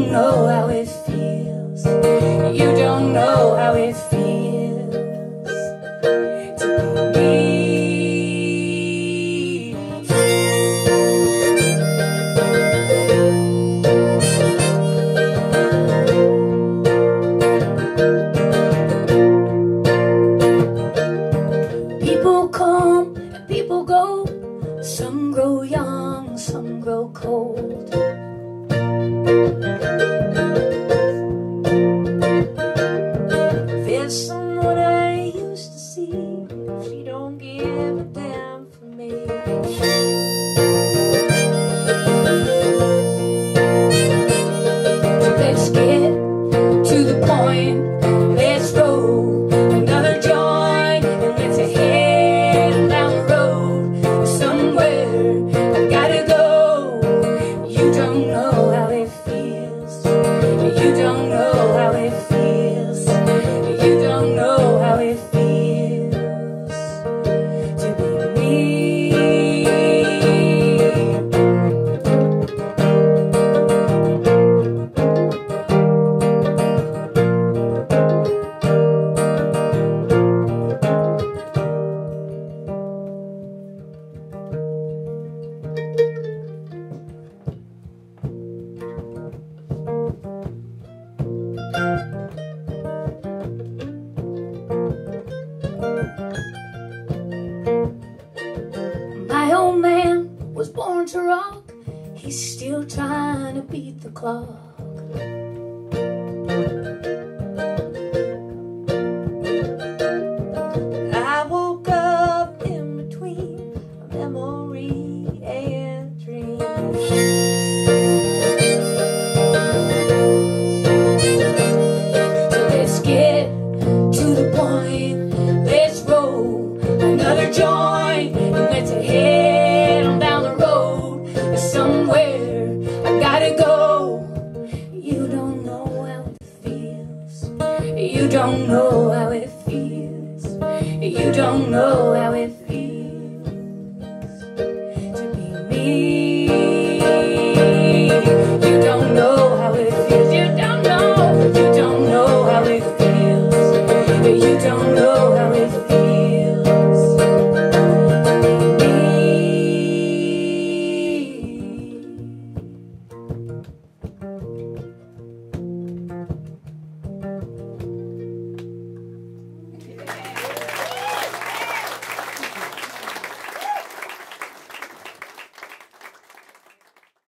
don't know how it feels. You don't know how it feels to be me. People come and people go. Some grow young, some grow cold. There's someone I used to see, she don't give a damn for me. Let's get to the point, let's roll another joint, and let's head down the road somewhere. I gotta go. You don't know how it feels. You don't know how it feels. You don't know how it feels to be me. My old man was born to rock. He's still trying to beat the clock. I woke up in between a memory and dream.